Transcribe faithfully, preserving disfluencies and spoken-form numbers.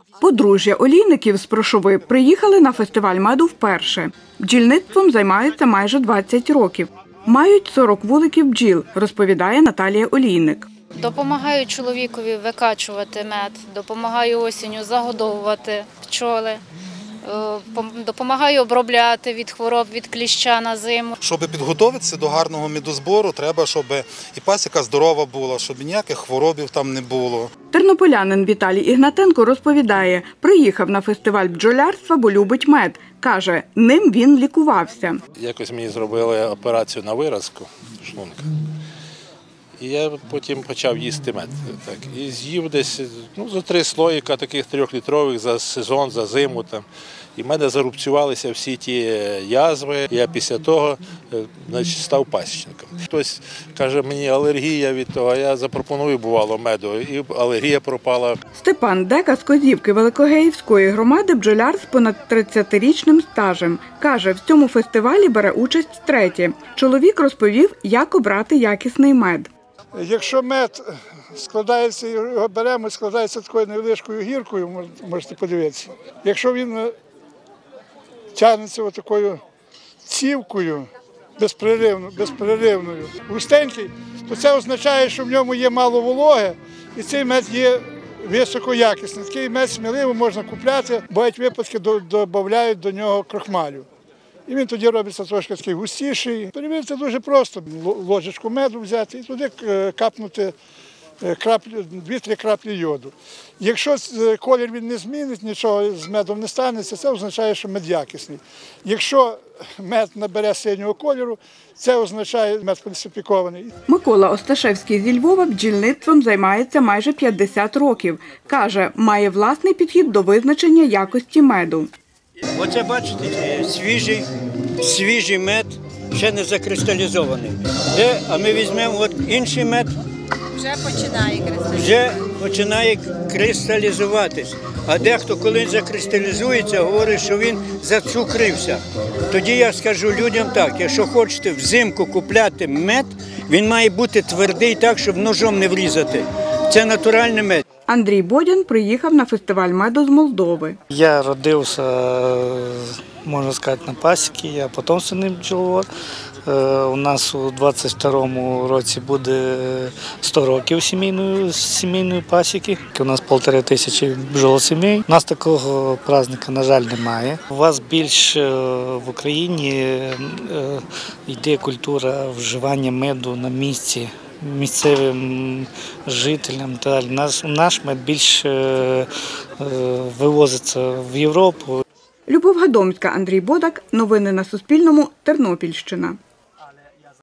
Подружжя олійників з Прошови приїхали на фестиваль меду вперше. Бджільництвом займаються майже двадцять років. Мають сорок вуликів бджіл, розповідає Наталія Олійник. Допомагаю чоловікові викачувати мед, допомагаю осінню загодовувати пчоли, допомагаю обробляти від хвороб, від кліща на зиму. Щоб підготуватися до гарного медозбору, треба, щоб і пасіка здорова була, щоб ніяких хворобів там не було. Тернополянин Віталій Ігнатенко розповідає, приїхав на фестиваль бджолярства, бо любить мед. Каже, ним він лікувався. Якось мені зробили операцію на виразку шлунка. І я потім почав їсти мед. Так, і з'їв десь ну, за три слоїка таких трьохлітрових за сезон, за зиму. Там. І в мене зарубцювалися всі ті язви. Я після того значить, став пасічником. Хтось каже, мені алергія від того, а я запропоную, бувало, меду, і алергія пропала. Степан Дека з Козівки Великогеївської громади бджоляр з понад тридцятирічним стажем. Каже, в цьому фестивалі бере участь втретє. Чоловік розповів, як обрати якісний мед. Якщо мед складається, його беремо, складається такою невеличкою гіркою, можете подивитися. Якщо він тягнеться такою цівкою, безперервною, безперервною, густенький, то це означає, що в ньому є мало вологи, і цей мед є високоякісний. Такий мед сміливо можна купляти, бувають випадки, додають до нього крохмалю. І він тоді робиться трошки такий густіший. Перевірити дуже просто. Ложечку меду взяти і туди капнути дві-три краплі йоду. Якщо колір він не змінить, нічого з медом не станеться, це означає, що мед якісний. Якщо мед набере синього кольору, це означає, що мед фальсифікований. Микола Осташевський зі Львова бджільництвом займається майже п'ятдесят років. Каже, має власний підхід до визначення якості меду. Оце, бачите, свіжий, свіжий мед, ще не закристалізований. Де, а ми візьмемо от інший мед, вже починає кристалізуватися. Вже починає кристалізуватись. А дехто, коли закристалізується, говорить, що він зацукрився. Тоді я скажу людям так, якщо хочете взимку купляти мед, він має бути твердий так, щоб ножом не врізати. Це натуральний мед. Андрій Бодян приїхав на фестиваль меду з Молдови. Я родився, можна сказати, на пасіці, я потомственний бджоловод. У нас у двадцять второму році буде сто років сімейної, сімейної пасіки. У нас півтори тисячі бджолосімей. У нас такого праздника, на жаль, немає. У вас більш в Україні йде культура вживання меду на місці, місцевим жителям. Наш, наш мед більше вивозиться в Європу. Любов Гадомська, Андрій Бодак. Новини на Суспільному. Тернопільщина.